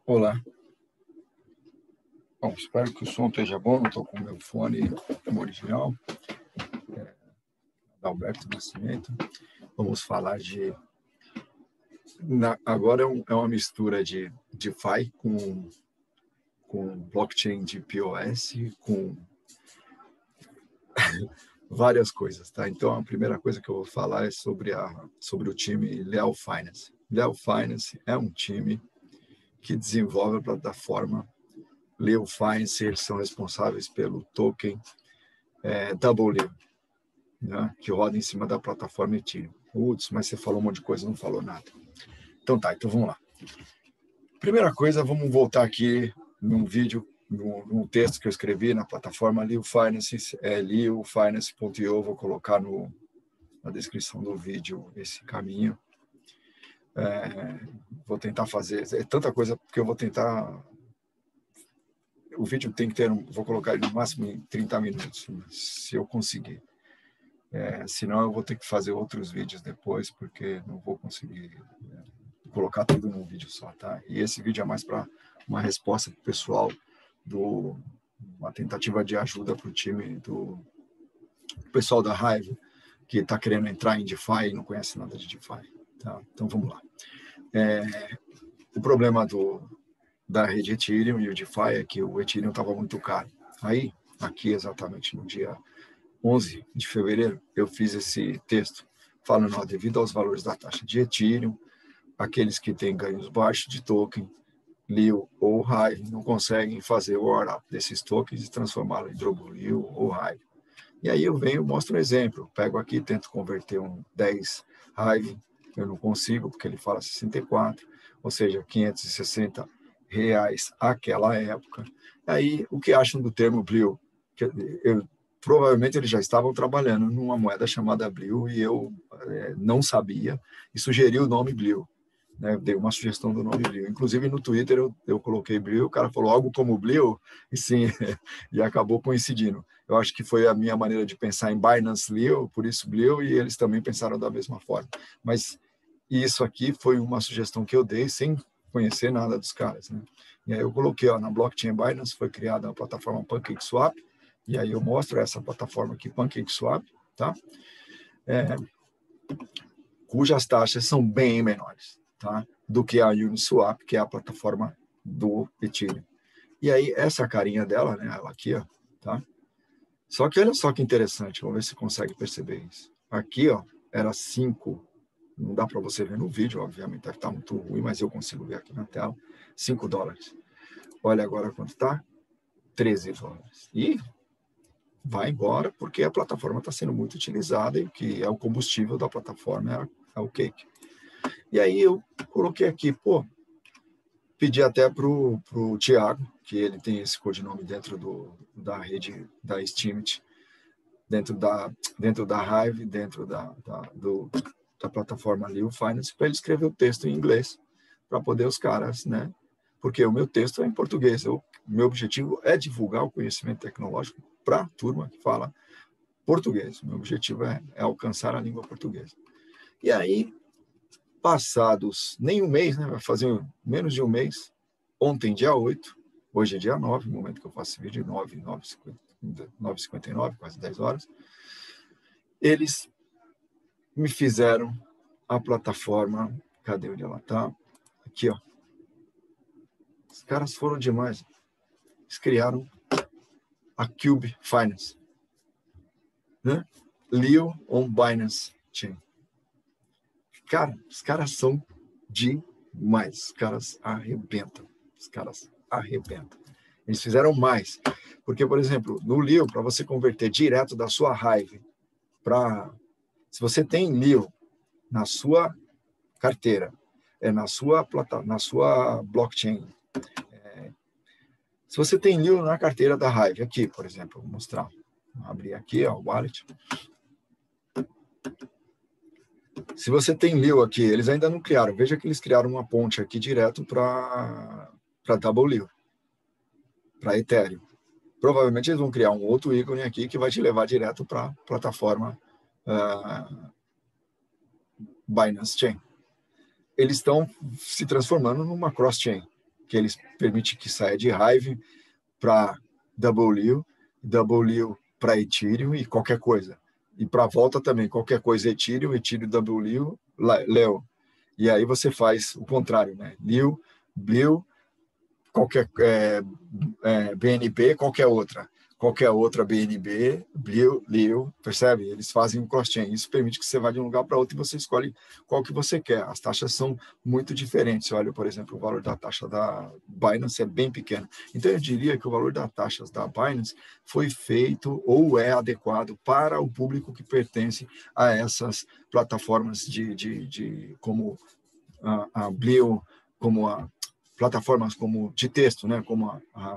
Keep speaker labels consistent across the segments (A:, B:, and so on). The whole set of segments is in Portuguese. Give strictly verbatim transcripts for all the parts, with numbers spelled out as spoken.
A: Olá. Bom, espero que o som esteja bom. Não estou com o meu fone original. É, Alberto Nascimento. Vamos falar de... Na, agora é, um, é uma mistura de DeFi com, com blockchain de P O S, com várias coisas, tá? Então, a primeira coisa que eu vou falar é sobre, a, sobre o time Leal Finance. Leal Finance é um time que desenvolve a plataforma Leal Finance. Eles são responsáveis pelo token é, Double Leal, né, que roda em cima da plataforma Ethereum. Putz, mas você falou um monte de coisa, não falou nada. Então tá, então vamos lá. Primeira coisa, vamos voltar aqui num vídeo, num, num texto que eu escrevi na plataforma Leal Finance, é leal finance ponto i o, vou colocar no, na descrição do vídeo esse caminho. É, vou tentar fazer, é tanta coisa porque eu vou tentar... O vídeo tem que ter, vou colocar ele no máximo em trinta minutos, se eu conseguir. É, senão eu vou ter que fazer outros vídeos depois, porque não vou conseguir é, colocar tudo num vídeo só, tá? E esse vídeo é mais para uma resposta pro pessoal, do, uma tentativa de ajuda para o time do pessoal da Hive, que está querendo entrar em DeFi e não conhece nada de DeFi, tá? Então vamos lá. É, o problema do, da rede Ethereum e o DeFi é que o Ethereum estava muito caro. Aí, aqui exatamente no dia onze de fevereiro, eu fiz esse texto falando, ó, devido aos valores da taxa de Ethereum, aqueles que têm ganhos baixos de token, Leal ou Hive, não conseguem fazer o warm-up desses tokens e transformá-lo em Double Leal ou Hive. E aí eu venho e mostro um exemplo. Pego aqui, tento converter um dez Hive, eu não consigo, porque ele fala sessenta e quatro, ou seja, quinhentos e sessenta reais àquela época. Aí, o que acham do termo Leal? Eu provavelmente eles já estavam trabalhando numa moeda chamada Bleu e eu é, não sabia e sugeri o nome Bleu, né? Dei uma sugestão do nome Bleu. Inclusive no Twitter eu, eu coloquei Bleu, o cara falou algo como Bleu e sim, e acabou coincidindo. Eu acho que foi a minha maneira de pensar em Binance Leo, por isso Bleu, e eles também pensaram da mesma forma. Mas isso aqui foi uma sugestão que eu dei sem conhecer nada dos caras, né? E aí eu coloquei, ó, na blockchain Binance foi criada a plataforma PancakeSwap. E aí eu mostro essa plataforma aqui, PancakeSwap, tá? É, cujas taxas são bem menores, tá? Do que a Uniswap, que é a plataforma do Ethereum. E aí essa carinha dela, né? Ela aqui, ó, tá? Só que olha só que interessante, vamos ver se consegue perceber isso. Aqui, ó, era cinco, não dá para você ver no vídeo, obviamente, deve estar muito ruim, mas eu consigo ver aqui na tela, cinco dólares. Olha agora quanto está, treze dólares. E vai embora, porque a plataforma está sendo muito utilizada e o que é o combustível da plataforma é, a, é o cake. E aí eu coloquei aqui, pô, pedi até para o Thiago, que ele tem esse codinome dentro do, da rede da Steemit, dentro da, dentro da Hive, dentro da, da, do, da plataforma Leal Finance, para ele escrever o texto em inglês, para poder os caras, né? Porque o meu texto é em português. O meu objetivo é divulgar o conhecimento tecnológico para a turma que fala português. O meu objetivo é, é alcançar a língua portuguesa. E aí, passados nem um mês, né, vai fazer menos de um mês, ontem, dia oito, hoje é dia nove, no momento que eu faço esse vídeo, nove, nove e cinquenta e nove, quase dez horas, eles me fizeram a plataforma, cadê onde ela está? Aqui, ó. Os caras foram demais. Eles criaram a Cube Finance, né? Leal on Binance Chain. Cara, os caras são demais. Os caras arrebentam. Os caras arrebentam. Eles fizeram mais. Porque, por exemplo, no Leal, para você converter direto da sua Hive para... Se você tem Leal na sua carteira, é na sua, plata, na sua blockchain, é, se você tem Leal na carteira da Hive, aqui, por exemplo, vou mostrar. Vou abrir aqui, ó, o wallet. Se você tem Leal aqui, eles ainda não criaram. Veja que eles criaram uma ponte aqui direto para para Double Leal, para Ethereum. Provavelmente eles vão criar um outro ícone aqui que vai te levar direto para a plataforma uh, Binance Chain. Eles estão se transformando numa cross-chain. O que eles permitem que saia de Hive para W, W para Ethereum e qualquer coisa. E para a volta também, qualquer coisa Ethereum, Ethereum W, Leo. E aí você faz o contrário, né? Leo, Blue, qualquer é, é, B N B, qualquer outra. Qualquer outra B N B, Blue, Leo, percebe? Eles fazem um cross-chain. Isso permite que você vá de um lugar para outro e você escolhe qual que você quer. As taxas são muito diferentes. Olha, por exemplo, o valor da taxa da Binance é bem pequeno. Então, eu diria que o valor das taxas da Binance foi feito ou é adequado para o público que pertence a essas plataformas de, de, de como a, a Blue, como a plataformas como de texto, né? Como a, a,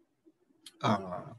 A: a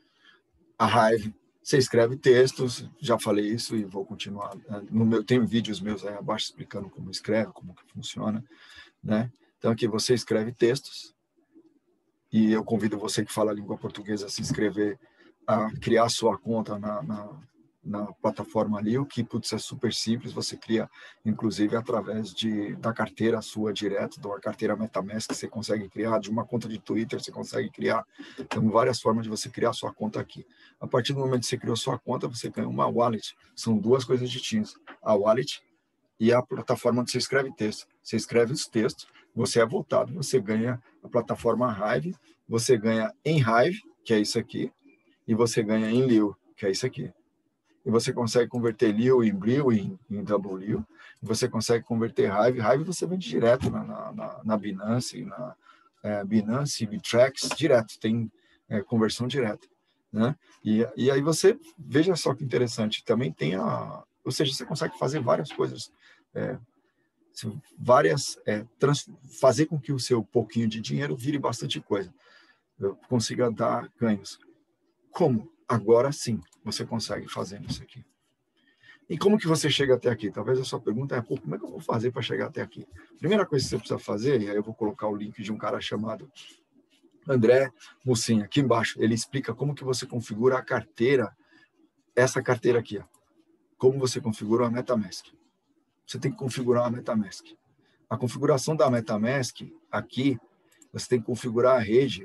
A: a Hive, você escreve textos, já falei isso e vou continuar. No meu, tem vídeos meus aí abaixo explicando como escreve, como que funciona, né? Então aqui você escreve textos e eu convido você que fala a língua portuguesa a se inscrever, a criar sua conta na, na, na plataforma ali, o que putz, é super simples, você cria inclusive através de, da carteira sua direto, da carteira MetaMask, você consegue criar, de uma conta de Twitter você consegue criar, tem várias formas de você criar sua conta aqui. A partir do momento que você criou sua conta, você ganha uma wallet, são duas coisas distintas, a wallet e a plataforma onde você escreve texto. Você escreve os textos, você é voltado, você ganha a plataforma Hive, você ganha em Hive, que é isso aqui, e você ganha em Leo, que é isso aqui. E você consegue converter Leo em Blue, em, em W, e você consegue converter Hive. Hive você vende direto na, na, na Binance, na é, Binance, Bittrex, direto, tem é, conversão direta. Né? E, e aí você, veja só que interessante, também tem a... Ou seja, você consegue fazer várias coisas, é, várias... É, trans, fazer com que o seu pouquinho de dinheiro vire bastante coisa, consiga dar ganhos. Como? Agora sim, você consegue fazer isso aqui. E como que você chega até aqui? Talvez a sua pergunta é, pô, como é que eu vou fazer para chegar até aqui? Primeira coisa que você precisa fazer, e aí eu vou colocar o link de um cara chamado André Mucinha, aqui embaixo, ele explica como que você configura a carteira, essa carteira aqui, ó. Como você configura a MetaMask. Você tem que configurar a MetaMask. A configuração da MetaMask, aqui, você tem que configurar a rede.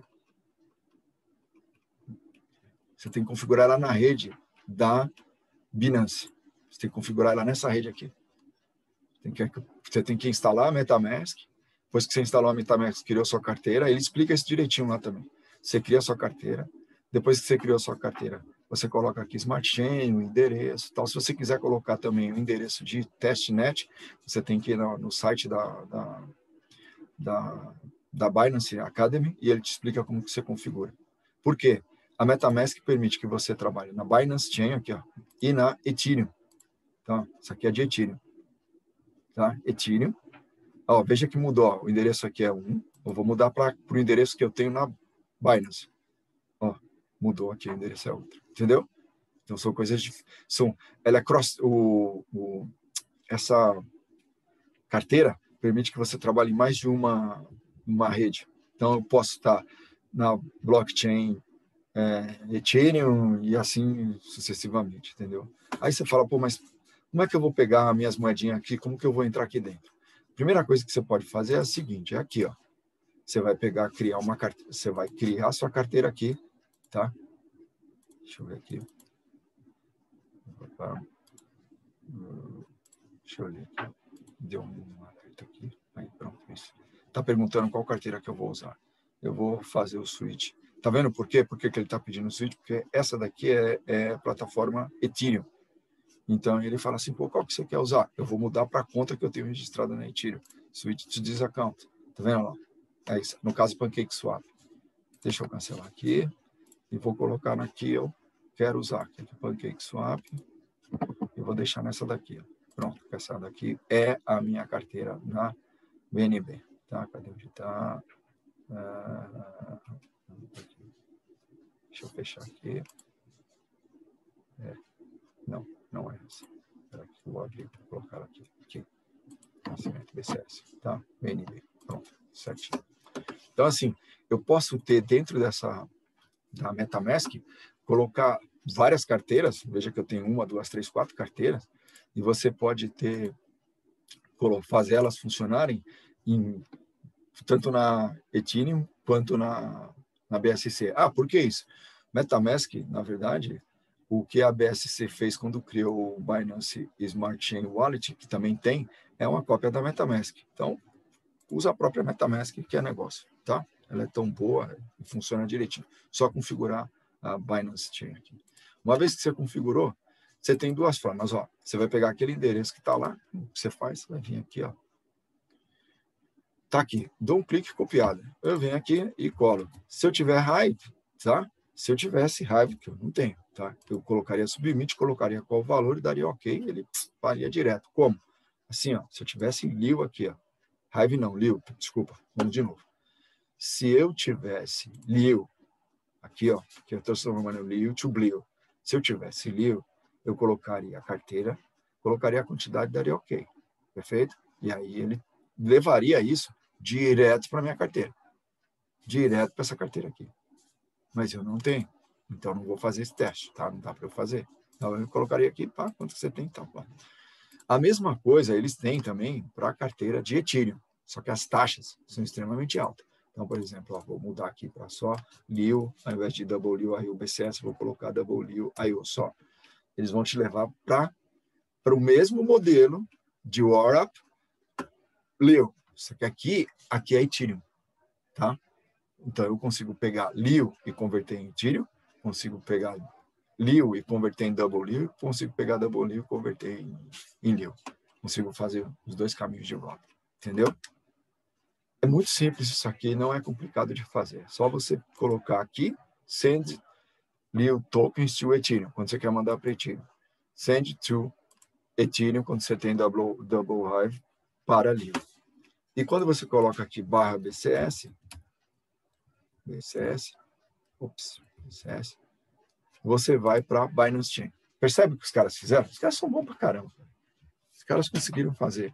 A: Você tem que configurar ela na rede da Binance. Você tem que configurar ela nessa rede aqui. Tem que, você tem que instalar a MetaMask. Depois que você instalou a MetaMask, criou sua carteira, ele explica isso direitinho lá também. Você cria a sua carteira. Depois que você criou a sua carteira, você coloca aqui Smart Chain, o endereço, tal. Se você quiser colocar também o endereço de testnet, você tem que ir no, no site da, da, da, da Binance Academy e ele te explica como que você configura. Por quê? A MetaMask permite que você trabalhe na Binance Chain aqui, ó, e na Ethereum. Tá? Isso aqui é de Ethereum. Tá? Ethereum. Ó, veja que mudou. Ó, o endereço aqui é um. Eu vou mudar para o endereço que eu tenho na Binance. Ó, mudou aqui, o endereço é outro. Entendeu? Então são coisas de, são, ela é cross, o, o, essa carteira permite que você trabalhe em mais de uma, uma rede. Então eu posso estar na blockchain é, Ethereum e assim sucessivamente, entendeu? Aí você fala, pô, mas como é que eu vou pegar as minhas moedinhas aqui? Como que eu vou entrar aqui dentro? Primeira coisa que você pode fazer é a seguinte, é aqui, ó. Você vai pegar, criar uma carteira, você vai criar a sua carteira aqui, tá? Deixa eu ver aqui. Deixa eu ler aqui. Deu uma aperto aqui. Aí, pronto, isso. Tá perguntando qual carteira que eu vou usar. Eu vou fazer o switch. Tá vendo por quê? Por que que ele tá pedindo o switch? Porque essa daqui é, é a plataforma Ethereum. Então, ele fala assim, pô, qual que você quer usar? Eu vou mudar para a conta que eu tenho registrada na Ethereum. Switch to this account. Tá vendo lá? É isso. No caso, PancakeSwap. Deixa eu cancelar aqui. E vou colocar na que eu quero usar. Aqui, PancakeSwap. E vou deixar nessa daqui. Ó. Pronto. Essa daqui é a minha carteira na B N B. Tá? Cadê onde está? Ah, deixa eu fechar aqui. É. Não, não é essa. Espera aqui, vou abrir para colocar aqui. Aqui. Nascimento B C S, tá? B N B. Pronto, certinho. Então, assim, eu posso ter dentro dessa da MetaMask, colocar várias carteiras. Veja que eu tenho uma, duas, três, quatro carteiras. E você pode ter, fazer elas funcionarem em tanto na Ethereum quanto na, na B S C. Ah, por que isso? MetaMask, na verdade, o que a B S C fez quando criou o Binance Smart Chain Wallet, que também tem, é uma cópia da MetaMask. Então, usa a própria MetaMask, que é negócio, tá? Ela é tão boa e funciona direitinho. Só configurar a Binance Chain aqui. Uma vez que você configurou, você tem duas formas, ó. Você vai pegar aquele endereço que está lá, o que você faz, vai vir aqui, ó. Tá aqui, dou um clique copiado. Eu venho aqui e colo. Se eu tiver raiva, tá? Se eu tivesse raiva, que eu não tenho, tá? Eu colocaria submit, colocaria qual o valor e daria ok, ele faria direto. Como? Assim, ó, se eu tivesse liu aqui, ó. Raiva não, liu, desculpa, vamos de novo. Se eu tivesse liu, aqui, ó, que eu estou transformando liu to blio. Se eu tivesse liu, eu colocaria a carteira, colocaria a quantidade e daria ok. Perfeito? E aí ele levaria isso direto para minha carteira. Direto para essa carteira aqui. Mas eu não tenho. Então, não vou fazer esse teste, tá? Não dá para eu fazer. Então, eu colocaria aqui, pá, quanto que você tem, então, pá. A mesma coisa eles têm também para a carteira de Ethereum. Só que as taxas são extremamente altas. Então, por exemplo, ó, vou mudar aqui para só liu, ao invés de double liu, aí o B C S, vou colocar double liu, aí eu só. Eles vão te levar para o mesmo modelo de Warrap, liu. Só que aqui, aqui é Ethereum, tá? Então, eu consigo pegar liu e converter em Ethereum, consigo pegar liu e converter em double liu, consigo pegar double liu e converter em, em liu. Consigo fazer os dois caminhos de volta, entendeu? É muito simples isso aqui, não é complicado de fazer. É só você colocar aqui, send liu tokens to Ethereum, quando você quer mandar para Ethereum. Send to Ethereum, quando você tem double, double hive para liu. E quando você coloca aqui barra B C S, B C S, ops, B C S, você vai para Binance Chain. Percebe o que os caras fizeram? Os caras são bons pra caramba. Os caras conseguiram fazer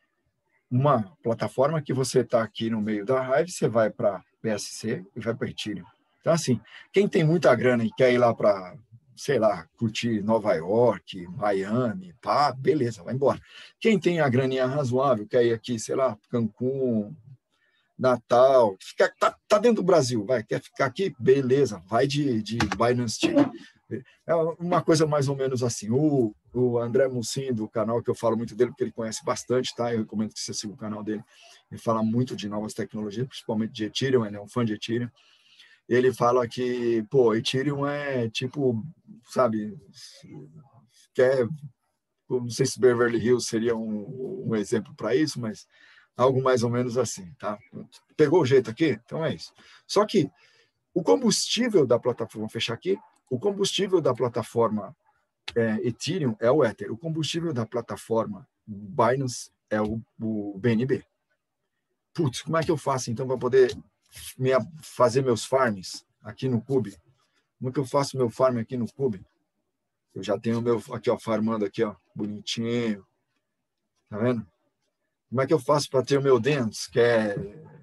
A: uma plataforma que você está aqui no meio da Hive, você vai para B S C e vai para Ethereum. Então, assim, quem tem muita grana e quer ir lá para, sei lá, curtir Nova York, Miami, pá, beleza, vai embora. Quem tem a graninha razoável, quer ir aqui, sei lá, Cancún, Natal, fica, tá, tá dentro do Brasil, vai, quer ficar aqui? Beleza, vai de, de Binance Chain. É uma coisa mais ou menos assim. O, o André Mucin, do canal, que eu falo muito dele, porque ele conhece bastante, tá? Eu recomendo que você siga o canal dele. Ele fala muito de novas tecnologias, principalmente de Ethereum, ele é um fã de Ethereum. Ele fala que, pô, Ethereum é tipo, sabe, quer, não sei se Beverly Hills seria um, um exemplo para isso, mas algo mais ou menos assim, tá? Pegou o jeito aqui? Então é isso. Só que o combustível da plataforma, vou fechar aqui, o combustível da plataforma é, Ethereum é o Ether. O combustível da plataforma Binance é o, o B N B. Putz, como é que eu faço então para poder minha, fazer meus farms aqui no Cube? Como é que eu faço meu farm aqui no Cube? Eu já tenho meu aqui, ó, farmando aqui, ó, bonitinho. Tá vendo? Como é que eu faço para ter o meu dance, que é,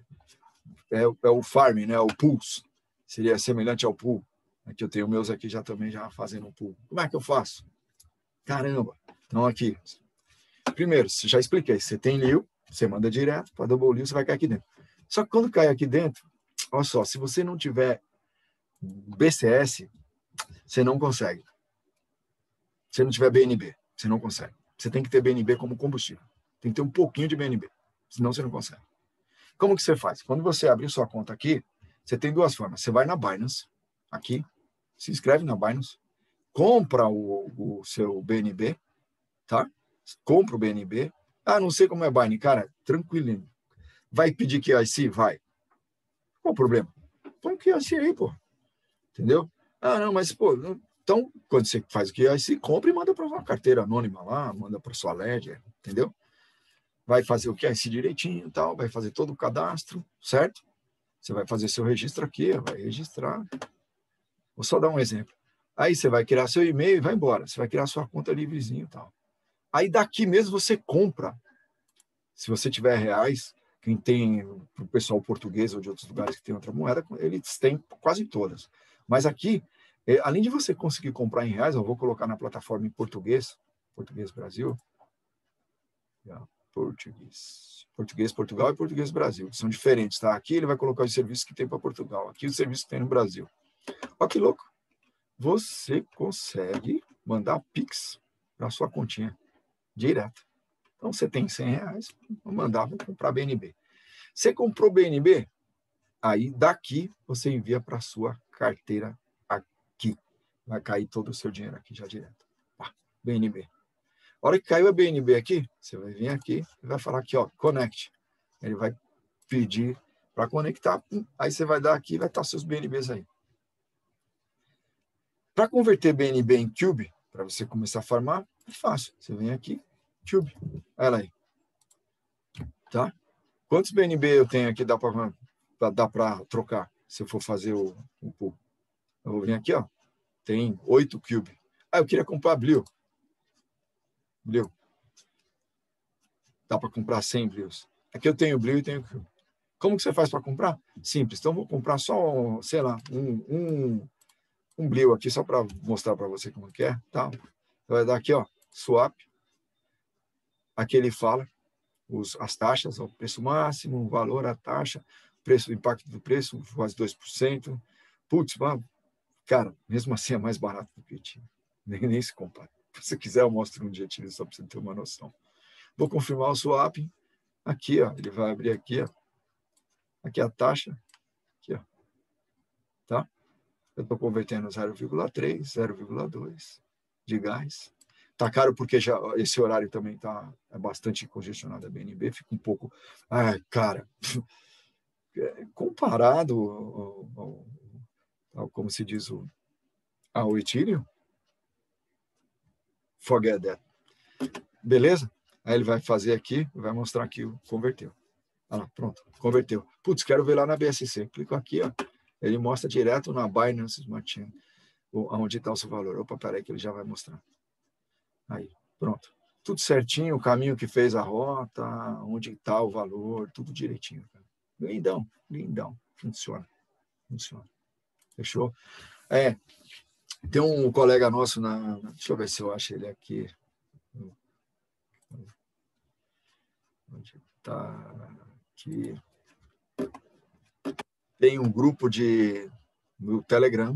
A: é, é o farm, né? O pulse. Seria semelhante ao pool. Aqui eu tenho meus aqui já também já fazendo um pool. Como é que eu faço? Caramba. Então aqui. Primeiro, já expliquei. Você tem liu, você manda direto para double liu, você vai cair aqui dentro. Só que quando cai aqui dentro, olha só, se você não tiver B C S, você não consegue. Se não tiver B N B, você não consegue. Você tem que ter B N B como combustível. Tem que ter um pouquinho de B N B, senão você não consegue. Como que você faz? Quando você abrir sua conta aqui, você tem duas formas. Você vai na Binance, aqui, se inscreve na Binance, compra o, o seu B N B, tá? Compra o B N B. Ah, não sei como é Binance. Cara, tranquilinho. Vai pedir Q I C? Vai. Qual o problema? Põe o Q I C aí, pô. Entendeu? Ah, não, mas, pô, então, quando você faz o Q I C, compra e manda para uma carteira anônima lá, manda para sua Ledger, entendeu? Vai fazer o Q I C direitinho e tal, vai fazer todo o cadastro, certo? Você vai fazer seu registro aqui, vai registrar. Vou só dar um exemplo. Aí você vai criar seu e-mail e vai embora. Você vai criar sua conta livrezinho e tal. Aí daqui mesmo você compra. Se você tiver reais, quem tem, para o pessoal português ou de outros lugares que tem outra moeda, eles têm quase todas. Mas aqui, além de você conseguir comprar em reais, eu vou colocar na plataforma em português, Português Brasil. Português. Português Portugal e Português Brasil. São diferentes, tá? Aqui ele vai colocar os serviços que tem para Portugal. Aqui os serviços que tem no Brasil. Olha que louco. Você consegue mandar Pix para sua continha direto. Então, você tem cem reais, vou mandar, vou comprar B N B. Você comprou B N B? Aí, daqui, você envia para a sua carteira aqui. Vai cair todo o seu dinheiro aqui já direto. Pá, B N B. A hora que caiu a B N B aqui, você vai vir aqui e vai falar aqui, ó, connect. Ele vai pedir para conectar. Aí você vai dar aqui e vai estar seus B N Bs aí. Para converter B N B em Cube, para você começar a farmar, é fácil. Você vem aqui, Cube. Olha aí. Tá? Quantos B N B eu tenho aqui dá para dá para trocar, se eu for fazer o, o pool? Eu vou vir aqui, ó. Tem oito Cube. Ah, eu queria comprar Blue. Blue. Dá para comprar cem Blues. Aqui eu tenho Blue e tenho Cube. Como que você faz para comprar? Simples. Então, eu vou comprar só, sei lá, um, um, um Blue aqui, só para mostrar para você como que é. Tá? Vai dar aqui, ó, swap. Aqui ele fala os, as taxas, ó, preço máximo, o valor, a taxa, preço, o impacto do preço, quase dois por cento. Putz, mano, cara, mesmo assim é mais barato do que o Ethereum. Nem, nem se compara. Se você quiser, eu mostro um dia Ethereum só para você ter uma noção. Vou confirmar o swap. Aqui, ó, ele vai abrir aqui, ó. Aqui a taxa. Aqui, ó. Tá? Eu estou convertendo zero vírgula três, zero vírgula dois de gás. Tá caro porque já esse horário também tá é bastante congestionado a B N B, fica um pouco, ai, cara, comparado ao, ao, ao, como se diz o ao Ethereum, forget that. Beleza? Aí ele vai fazer aqui, vai mostrar aqui o converteu. Ah, lá, pronto, converteu. Putz, quero ver lá na B S C. Clico aqui, ó. Ele mostra direto na Binance Smart Chain, onde está o seu valor. Opa, peraí que ele já vai mostrar. Aí, pronto. Tudo certinho, o caminho que fez a rota, onde está o valor, tudo direitinho. Cara. Lindão, lindão. Funciona, funciona. Fechou? É, tem um colega nosso, na, deixa eu ver se eu acho ele aqui. Onde está? Aqui. Tem um grupo de, no Telegram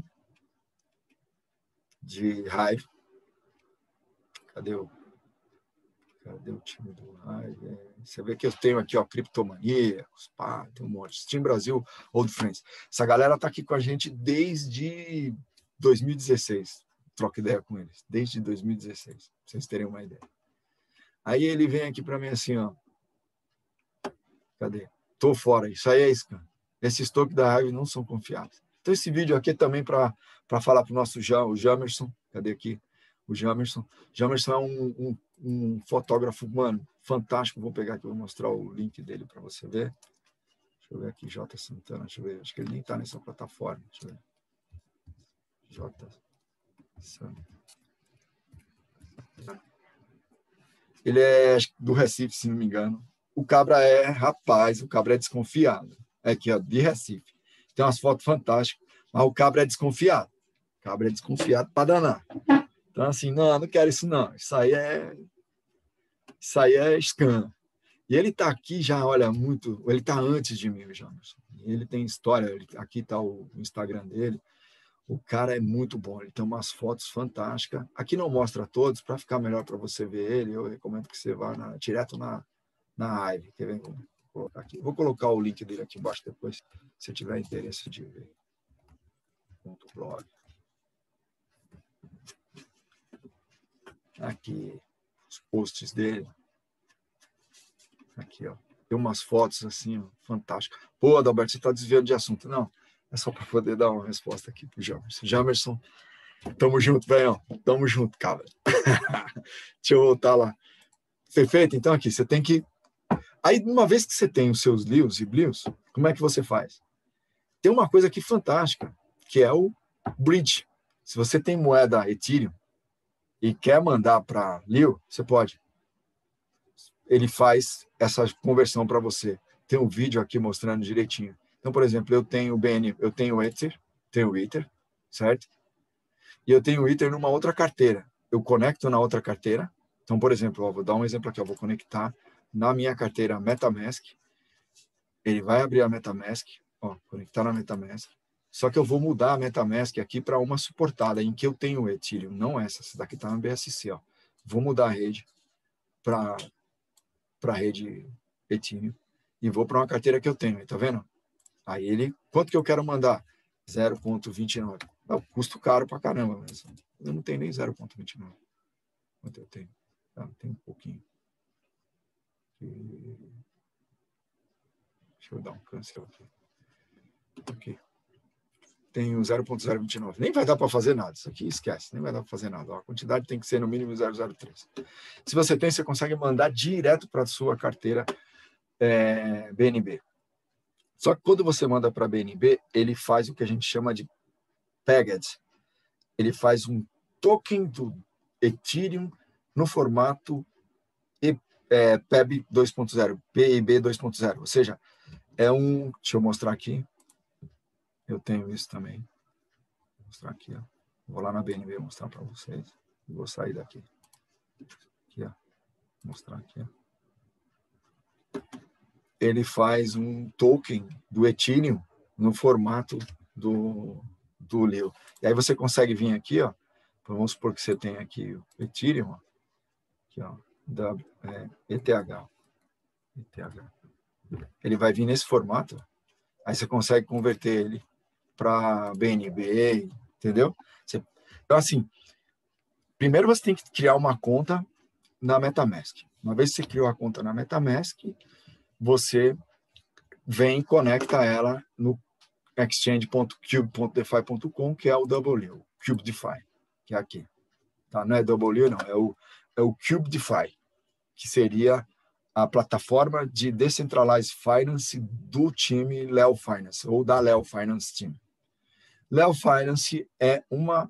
A: de Hive. Cadê o, cadê o time do Hive? Você vê que eu tenho aqui, ó, Criptomaníacos, pá, tem um monte. Team Brasil, Old Friends. Essa galera tá aqui com a gente desde dois mil e dezesseis. Troca ideia com eles. Desde dois mil e dezesseis, pra vocês terem uma ideia. Aí ele vem aqui para mim assim, ó. Cadê? Tô fora. Isso aí é scam. Esses tokens da Hive não são confiáveis. Então, esse vídeo aqui é também para falar para o nosso Jam, o Jamerson. Cadê aqui? O Jamerson. Jamerson é um, um, um fotógrafo, mano, fantástico. Vou pegar aqui, vou mostrar o link dele para você ver. Deixa eu ver aqui, J Santana. Deixa eu ver. Acho que ele nem está nessa plataforma. Deixa eu ver. J Santana. Ele é do Recife, se não me engano. O cabra é, rapaz, o cabra é desconfiado. É aqui, ó, de Recife. Tem umas fotos fantásticas, mas o cabra é desconfiado. O cabra é desconfiado para danar. Então, assim, não, não quero isso, não. Isso aí é. Isso aí é scam. E ele está aqui já, olha, muito. Ele está antes de mim, Jamerson. Ele tem história. Ele, aqui está o Instagram dele. O cara é muito bom. Ele tem umas fotos fantásticas. Aqui não mostra todos, para ficar melhor para você ver ele. Eu recomendo que você vá na, direto na, na Hive. Quer ver? Vou colocar aqui. Vou colocar o link dele aqui embaixo depois, se tiver interesse de ver. Ponto blog. Aqui, os posts dele. Aqui, ó. Tem umas fotos assim, ó, fantásticas. Pô, Adalberto, você está desviando de assunto. Não, é só para poder dar uma resposta aqui pro Jamerson. Jamerson, tamo junto, velho. Tamo junto, cara. Deixa eu voltar lá. Perfeito? Então, aqui, você tem que... Aí, uma vez que você tem os seus lios e blios, como é que você faz? Tem uma coisa aqui fantástica, que é o bridge. Se você tem moeda Ethereum e quer mandar para Lio, você pode. Ele faz essa conversão para você. Tem um vídeo aqui mostrando direitinho. Então, por exemplo, eu tenho o B N, eu tenho o Ether, tenho o Ether, certo? E eu tenho o Ether numa outra carteira. Eu conecto na outra carteira. Então, por exemplo, ó, vou dar um exemplo aqui, eu vou conectar na minha carteira MetaMask. Ele vai abrir a MetaMask, ó, conectar na MetaMask. Só que eu vou mudar a MetaMask aqui para uma suportada, em que eu tenho o Ethereum, não essa. Essa daqui está na B S C. Ó. Vou mudar a rede para a rede Ethereum e vou para uma carteira que eu tenho. Tá vendo? Aí ele, quanto que eu quero mandar? zero vírgula vinte e nove. Não, custo caro para caramba, mas eu não tenho nem zero vírgula vinte e nove. Quanto eu tenho? Ah, tem um pouquinho. Deixa eu dar um cancel aqui. Aqui. Tenho zero vírgula zero vinte e nove. Nem vai dar para fazer nada. Isso aqui esquece. Nem vai dar para fazer nada. Ó, a quantidade tem que ser no mínimo zero vírgula zero três. Se você tem, você consegue mandar direto para a sua carteira é, B N B. Só que quando você manda para B N B, ele faz o que a gente chama de pegged. Ele faz um token do Ethereum no formato é, P E B dois ponto zero, P E B dois ponto zero. Ou seja, é um... Deixa eu mostrar aqui. Eu tenho isso também. Vou mostrar aqui, ó. Vou lá na B N B mostrar para vocês. Vou sair daqui. Aqui, ó. Vou mostrar aqui, ó. Ele faz um token do Ethereum no formato do, do Leo. E aí você consegue vir aqui, ó. Vamos supor que você tem aqui o Ethereum, ó. Aqui, ó. Da, é, E T H. E T H. Ele vai vir nesse formato. Aí você consegue converter ele para B N B, entendeu? Você, então, assim, primeiro você tem que criar uma conta na MetaMask. Uma vez que você criou a conta na MetaMask, você vem e conecta ela no exchange ponto cube ponto defi ponto com, que é o W, o CubeDeFi, que é aqui. Tá? Não é W, não, é o, é o CubeDeFi, que seria a plataforma de Decentralized Finance do time Leo Finance, ou da Leo Finance Team. Leo Finance é uma,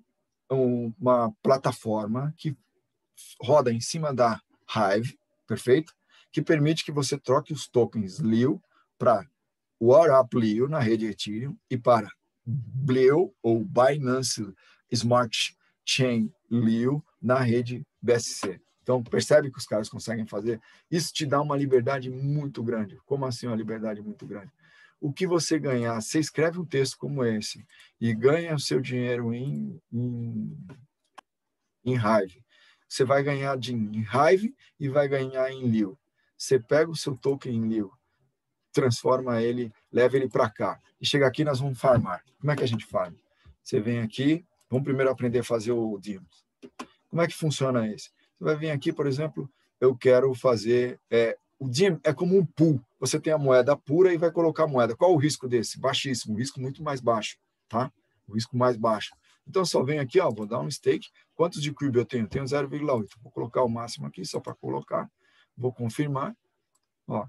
A: uma plataforma que roda em cima da Hive, perfeito? Que permite que você troque os tokens Leo para WarUp Leo na rede Ethereum e para Leo ou Binance Smart Chain Leo na rede B S C. Então, percebe que os caras conseguem fazer? Isso te dá uma liberdade muito grande. Como assim uma liberdade muito grande? O que você ganhar, você escreve um texto como esse e ganha o seu dinheiro em, em, em Hive. Você vai ganhar de, em Hive e vai ganhar em Leo. Você pega o seu token em Leo, transforma ele, leva ele para cá. E chega aqui, nós vamos farmar. Como é que a gente farma? Você vem aqui, vamos primeiro aprender a fazer o Demos. Como é que funciona esse? Você vai vir aqui, por exemplo, eu quero fazer... É, o D I M é como um pool. Você tem a moeda pura e vai colocar a moeda. Qual o risco desse? Baixíssimo. O risco muito mais baixo. Tá? O risco mais baixo. Então, só venho aqui, ó, vou dar um stake. Quantos de Cube eu tenho? Tenho zero vírgula oito. Vou colocar o máximo aqui, só para colocar. Vou confirmar. Ó.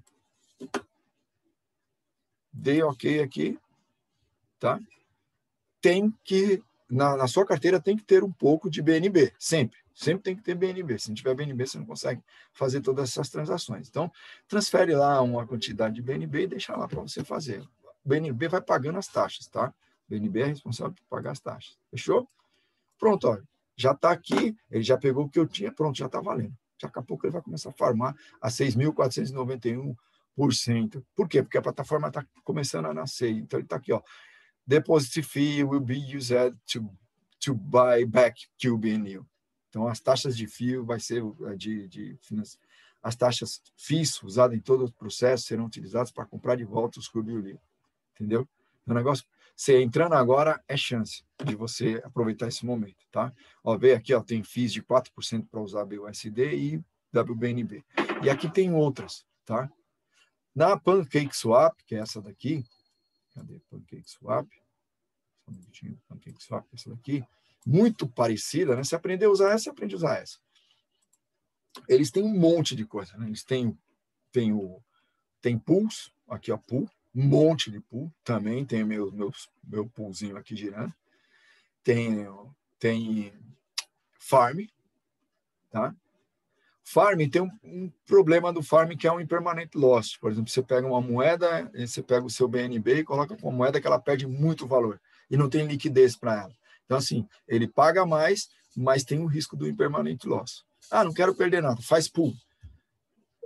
A: Dei OK aqui. Tá? Tem que... Na, na sua carteira tem que ter um pouco de B N B. Sempre. Sempre tem que ter B N B. Se não tiver B N B, você não consegue fazer todas essas transações. Então, transfere lá uma quantidade de B N B e deixa lá para você fazer. O B N B vai pagando as taxas, tá? O B N B é responsável por pagar as taxas. Fechou? Pronto, ó. Já está aqui, ele já pegou o que eu tinha, pronto, já está valendo. Daqui a pouco ele vai começar a farmar a seis mil quatrocentos e noventa e um por cento. Por quê? Porque a plataforma está começando a nascer. Então, ele está aqui, ó. Deposit fee will be used to, to buy back Cube and Leo. Então, as taxas de fio vai ser de, de as taxas F I S usadas em todo o processo serão utilizadas para comprar de volta os Cube e o Leo. Entendeu? O negócio, você entrando agora é chance de você aproveitar esse momento, tá? Ó, vê aqui, ó, tem F I S de quatro por cento para usar B U S D e W B N B. E aqui tem outras, tá? Na PancakeSwap, que é essa daqui, cadê PancakeSwap? Só um minutinho, PancakeSwap, essa daqui, muito parecida, né? Se aprender a usar essa, você aprende a usar essa. Eles têm um monte de coisa, né? Eles têm, têm, o, têm pools, aqui ó, pool, um monte de pool, também tem meu, meu, meu poolzinho aqui girando. Tem, tem farm, tá? Farm tem um, um problema do farm que é um impermanent loss. Por exemplo, você pega uma moeda, você pega o seu B N B e coloca com uma moeda que ela perde muito valor e não tem liquidez para ela. Então, assim, ele paga mais, mas tem o risco do impermanent loss. Ah, não quero perder nada, faz pool.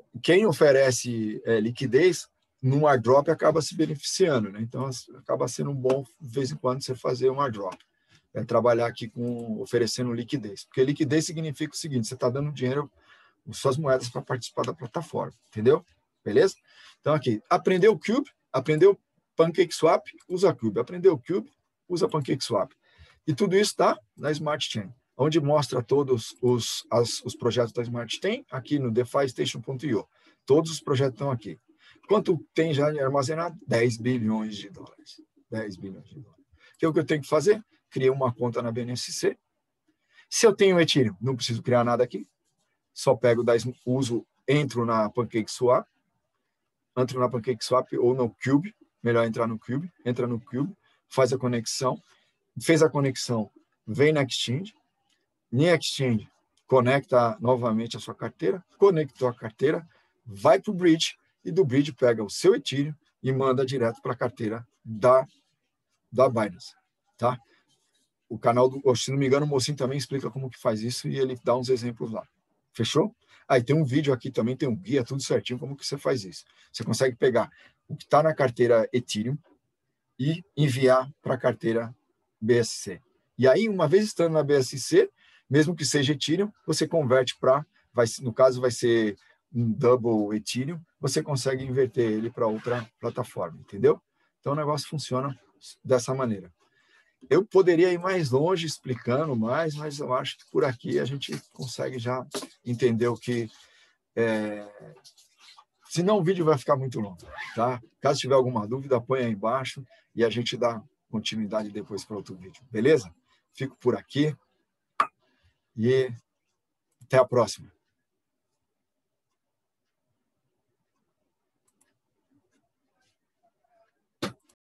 A: quem oferece é, liquidez num airdrop acaba se beneficiando, né? Então acaba sendo bom de vez em quando você fazer um airdrop, é trabalhar aqui com oferecendo liquidez, porque liquidez significa o seguinte: você está dando dinheiro, suas moedas para participar da plataforma, entendeu? Beleza? Então aqui, aprendeu o Cube, aprendeu PancakeSwap, usa Cube, aprendeu o Cube, usa PancakeSwap, e tudo isso está na Smart Chain, onde mostra todos os, as, os projetos da Smart Chain, aqui no DeFi Station ponto i o. Todos os projetos estão aqui. Quanto tem já armazenado? dez bilhões de dólares. dez bilhões de dólares. O que é o que eu tenho que fazer? Criar uma conta na B N S C. Se eu tenho Ethereum, não preciso criar nada aqui. Só pego, uso, entro na PancakeSwap, entro na PancakeSwap ou no Cube, melhor entrar no Cube, entra no Cube, faz a conexão, fez a conexão, vem na Exchange, em Exchange, conecta novamente a sua carteira, conectou a carteira, vai para o Bridge, e do Bridge pega o seu Ethereum e manda direto para a carteira da, da Binance, tá? O canal, do, se não me engano, o Mocinho também explica como que faz isso e ele dá uns exemplos lá. Fechou? Aí tem um vídeo aqui também, tem um guia, tudo certinho, como que você faz isso. Você consegue pegar o que está na carteira Ethereum e enviar para a carteira B S C. E aí, uma vez estando na B S C, mesmo que seja Ethereum, você converte para, no caso vai ser um double Ethereum, você consegue inverter ele para outra plataforma, entendeu? Então o negócio funciona dessa maneira. Eu poderia ir mais longe explicando mais, mas eu acho que por aqui a gente consegue já entender o que... É... Senão o vídeo vai ficar muito longo, tá? Caso tiver alguma dúvida, põe aí embaixo e a gente dá continuidade depois para outro vídeo, beleza? Fico por aqui e até a próxima.